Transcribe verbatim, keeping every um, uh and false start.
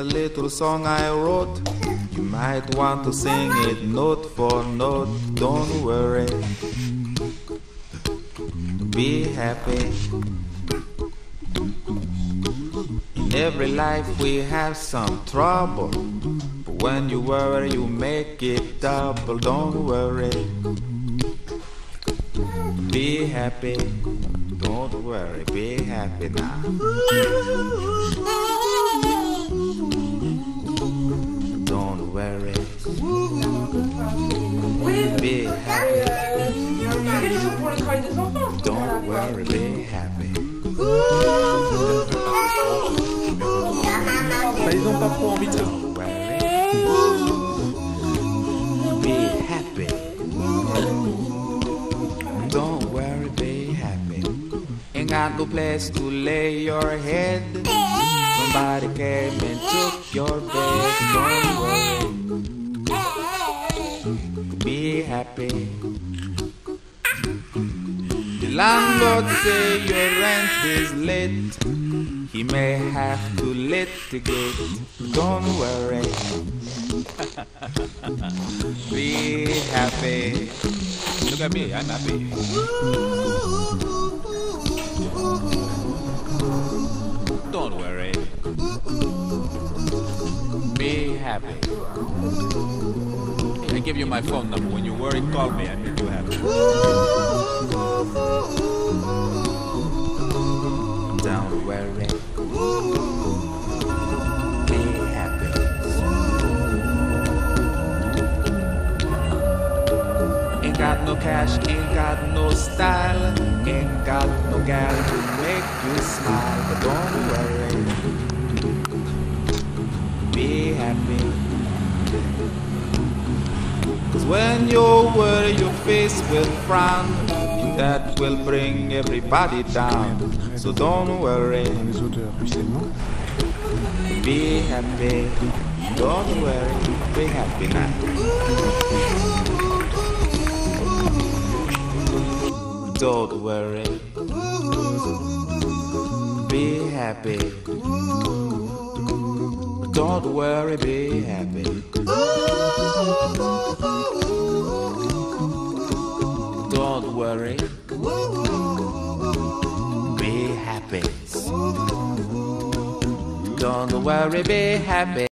little song I wrote. You might want to sing it note for note. Don't worry, be happy. In every life we have some trouble, but when you worry you make it double. Don't worry, be happy. Don't worry, be happy now. Don't worry, be happy. Don't worry, be happy. Bah, ils ont pas trop envie de ça. Don't worry, be happy. Don't worry, be happy. Ain't got no place to lay your head. Somebody came and took your bed. Don't worry, be happy. The landlord say your rent is late. He may have to litigate. Don't worry, be happy. Look at me, I'm happy. Don't worry, Be happy. I give you my phone number. When you worry, call me. I make you happy. Don't worry, be happy. Ain't got no cash, ain't got no style, ain't got no gal to make you smile. But don't worry, be happy. Cause when you worry your face will frown, that will bring everybody down. So don't worry, be happy. Don't worry, be happy now. Don't worry, be happy. Don't worry, be happy. Don't worry, be happy. Don't worry, be happy.